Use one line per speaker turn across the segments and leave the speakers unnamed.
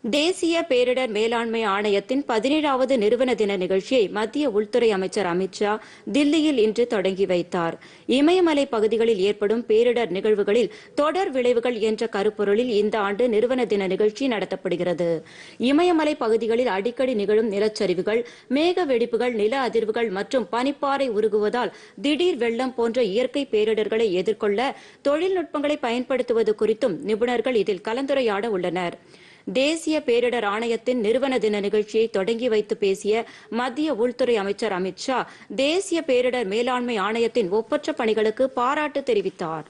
தேசிய பேரிடர் மேலாண்மை ஆணையத்தின் 17வது நிறுவன தின நிகழ்ச்சியை மத்திய உள்துறை அமைச்சர் அமித் ஷா தில்லியில் இன்று தொடங்கி வைத்தார். இமயமலை பகுதிகளில் ஏற்படும் பேரிடர் நிகழ்வுகளில் தொடர் விளைவுகள் என்ற கருப்பொருளில் இந்த ஆண்டு நிறுவன தின நிகழ்ச்சி நடத்தப்படுகிறது. இமயமலை பகுதிகளில் அடிக்கடி நிகழும் நிலச்சரிவுகள், மேக வெடிப்புகள், நில அதிர்வுகள் மற்றும் பனிப்பாறை உருகுவதால் திடீர் வெள்ளம் போன்ற இயற்கை பேரிடர்களை எதிர்கொள்ள தொழில்நுட்பங்களை பயன்படுத்துவது குறித்தும் நிபுணர்கள் இதில் கலந்துரையாட உள்ளனர். தேசிய பேரிடர் ஆணையத்தின் நிறுவன தின நிகழ்ச்சியை தொடங்கி வைத்து பேசிய மத்திய உள்துறை அமைச்சர் அமித் ஷா தேசிய பேரிடர் மேலாண்மை ஆணையத்தின் ஒப்பற்ற பணிகளுக்கு பாராட்டு தெரிவித்தார்.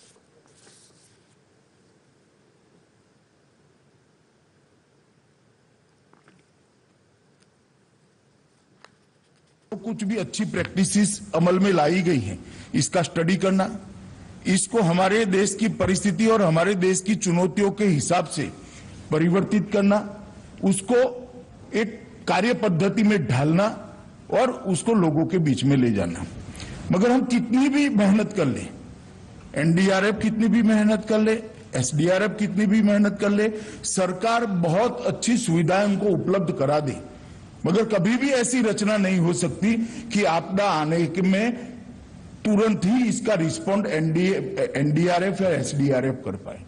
कुछ भी अच्छी प्रैक्टिसेस अमल में लाई गई हैं, इसका स्टडी करना, इसको हमारे देश की परिस्थिति और हमारे देश की चुनौतियों के हिसाब से परिवर्तित करना, उसको एक कार्य पद्धति में ढालना और उसको लोगों के बीच में ले जाना। मगर हम कितनी भी मेहनत कर ले, एनडीआरएफ कितनी भी मेहनत कर ले, एसडीआरएफ कितनी भी मेहनत कर ले, सरकार बहुत अच्छी सुविधाएं उनको उपलब्ध करा दे, मगर कभी भी ऐसी रचना नहीं हो सकती कि आपदा आने में तुरंत ही इसका रिस्पॉन्ड एनडीआरएफ या एसडीआरएफ कर पाए.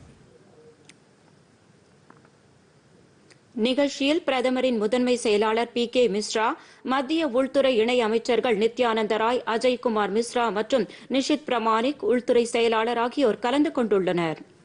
நிகழ்ச்சியில் பிரதமரின் முதன்மை செயலாளர் பி.கே. மிஸ்ரா, மத்திய உள்துறை இணை அமைச்சர்கள் நித்யானந்த ராய், அஜய்குமார் மிஸ்ரா மற்றும் நிஷித் பிரமாணிக், உள்துறை செயலாளர் ஆகியோர் கலந்து கொண்டுள்ளனர்.